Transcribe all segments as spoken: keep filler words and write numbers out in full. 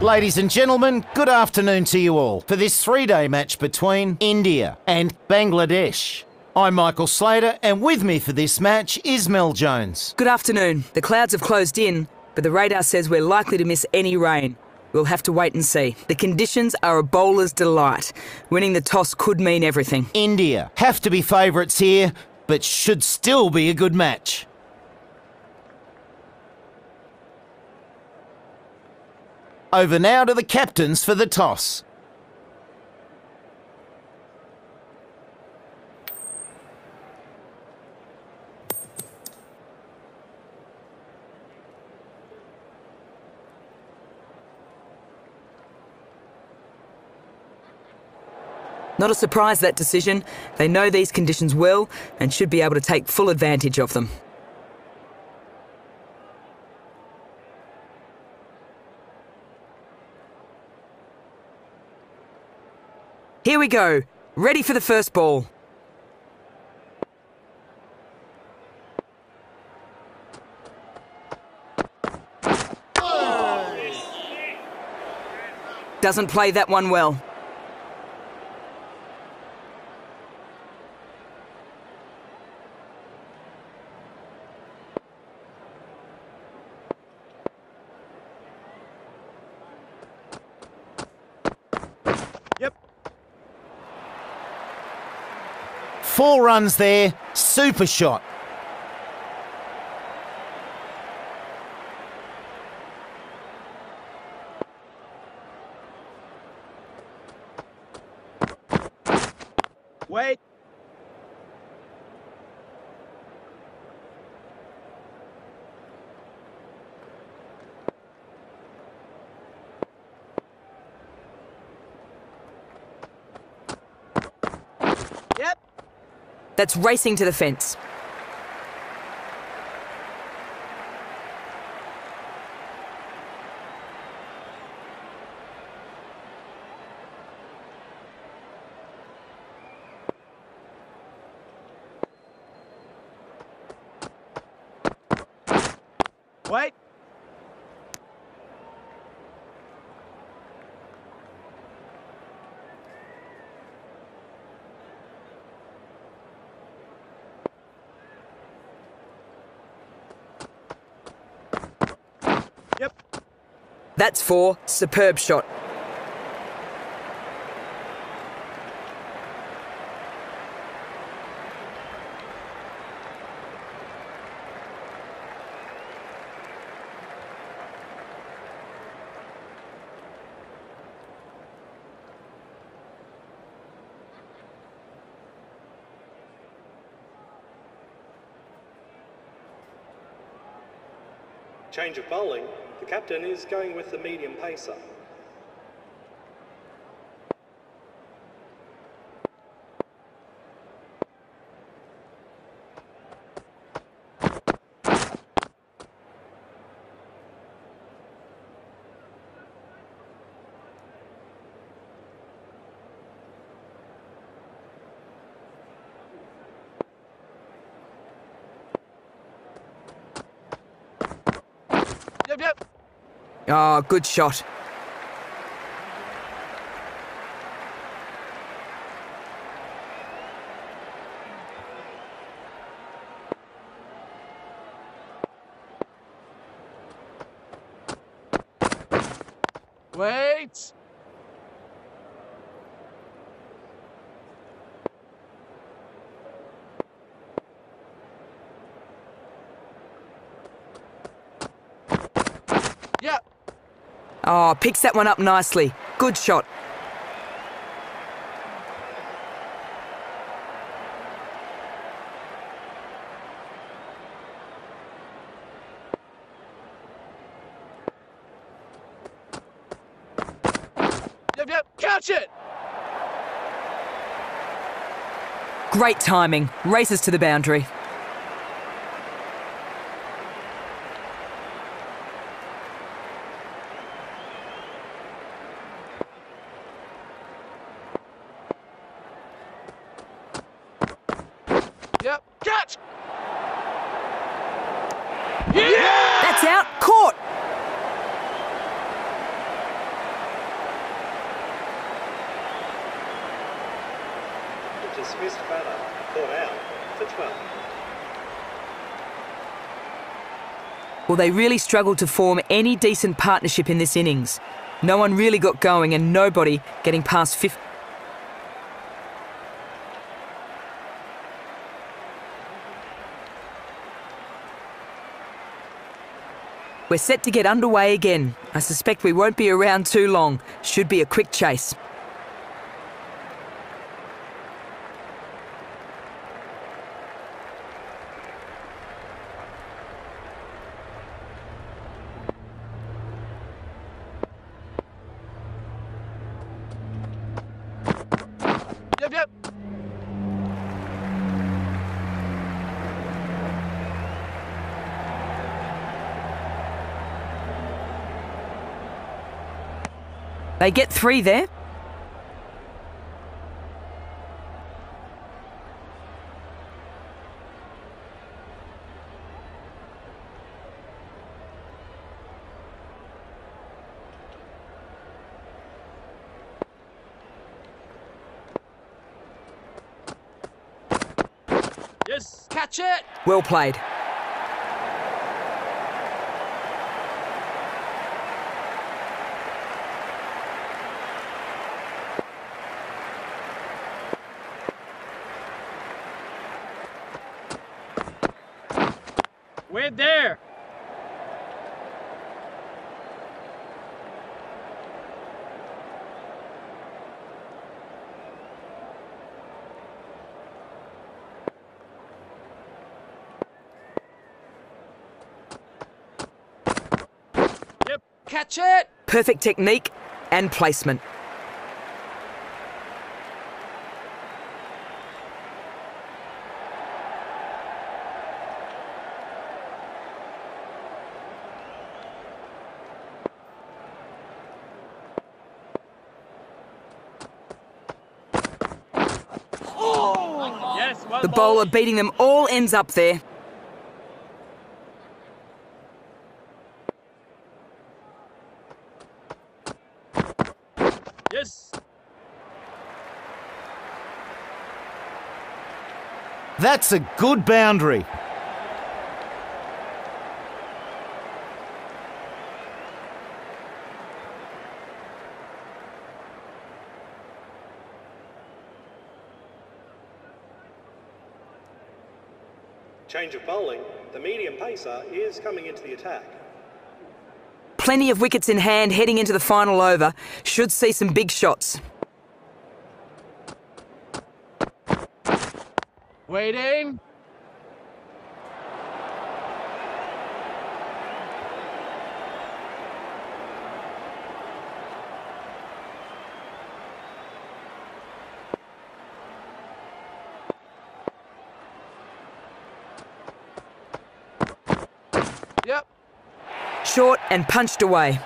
Ladies and gentlemen, good afternoon to you all for this three-day match between India and Bangladesh. I'm Michael Slater, and with me for this match is Mel Jones. Good afternoon. The clouds have closed in, but the radar says we're likely to miss any rain. We'll have to wait and see. The conditions are a bowler's delight. Winning the toss could mean everything. India have to be favourites here, but should still be a good match. Over now to the captains for the toss. Not a surprise, that decision. They know these conditions well and should be able to take full advantage of them. Here we go. Ready for the first ball. Doesn't play that one well. Four runs there, super shot. Wait. Yep. That's racing to the fence. Wait. Yep. That's four. Superb shot. Change of bowling. The captain is going with the medium pacer. Yep, yep. Ah, oh, good shot. Wait. Yeah. Oh, picks that one up nicely. Good shot. Yep, yep. Catch it. Great timing. Races to the boundary. Yep. Catch. Yeah! That's out. Caught. dismissed batter caught out for twelve. Well, they really struggled to form any decent partnership in this innings. No one really got going and nobody getting past fifty. We're set to get underway again. I suspect we won't be around too long. Should be a quick chase. Yep, yep. They get three there. Yes. Catch it. Well played. We're there. Yep. Catch it. Perfect technique and placement. Yes, well The bowler bowled. beating them all ends up there. Yes. That's a good boundary. Change of bowling. The medium pacer is coming into the attack. Plenty of wickets in hand heading into the final over. Should see some big shots. Waiting. Yep. Short and punched away.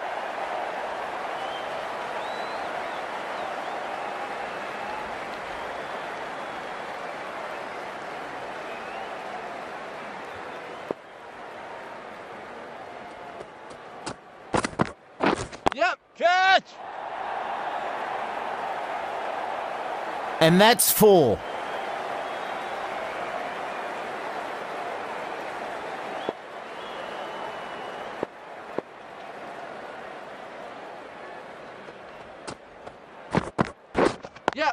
Yep. Catch. And that's four. Yep.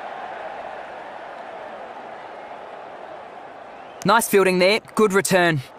Nice fielding there. Good return.